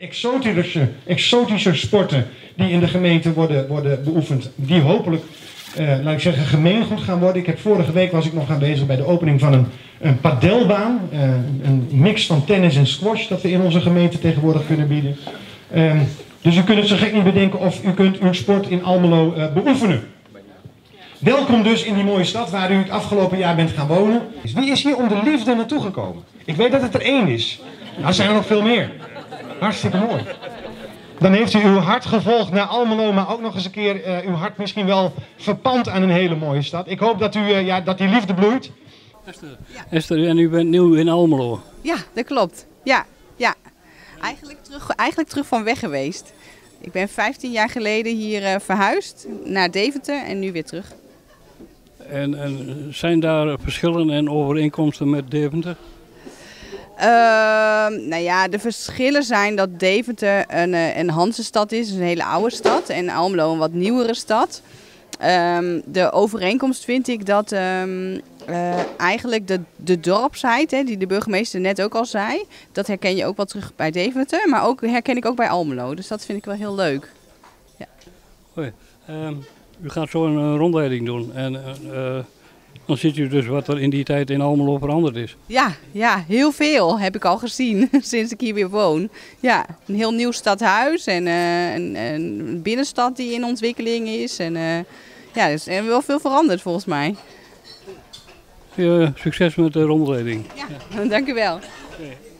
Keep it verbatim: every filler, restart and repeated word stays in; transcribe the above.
Exotische, exotische sporten die in de gemeente worden, worden beoefend, die hopelijk, uh, laat ik zeggen, gemeengoed gaan worden. Ik heb vorige week was ik nog aanwezig bij de opening van een, een padelbaan, uh, een mix van tennis en squash dat we in onze gemeente tegenwoordig kunnen bieden. Um, dus u kunt het zo gek niet bedenken of u kunt uw sport in Almelo uh, beoefenen. Welkom dus in die mooie stad waar u het afgelopen jaar bent gaan wonen. Wie is hier om de liefde naartoe gekomen? Ik weet dat het er één is. Nou zijn er nog veel meer. Hartstikke mooi. Dan heeft u uw hart gevolgd naar Almelo, maar ook nog eens een keer uh, uw hart misschien wel verpand aan een hele mooie stad. Ik hoop dat, u, uh, ja, dat die liefde bloeit. Esther, ja. Esther, en u bent nieuw in Almelo. Ja, dat klopt. Ja, ja. Eigenlijk, terug, eigenlijk terug van weg geweest. Ik ben vijftien jaar geleden hier uh, verhuisd naar Deventer en nu weer terug. En, en zijn daar verschillen en overeenkomsten met Deventer? Uh, nou ja, de verschillen zijn dat Deventer een, een Hanzestad is, een hele oude stad. En Almelo een wat nieuwere stad. Um, de overeenkomst vind ik dat um, uh, eigenlijk de, de dorpsheid, hè, die de burgemeester net ook al zei, dat herken je ook wel terug bij Deventer. Maar ook herken ik ook bij Almelo. Dus dat vind ik wel heel leuk. Ja. Hoi. Um, u gaat zo een uh, rondleiding doen. En uh, dan ziet u dus wat er in die tijd in Almelo veranderd is. Ja, ja, heel veel heb ik al gezien sinds ik hier weer woon. Ja, een heel nieuw stadhuis en uh, een, een binnenstad die in ontwikkeling is. En uh, ja, er is wel veel veranderd volgens mij. Uh, succes met de rondleiding. Ja, dank u wel. Okay.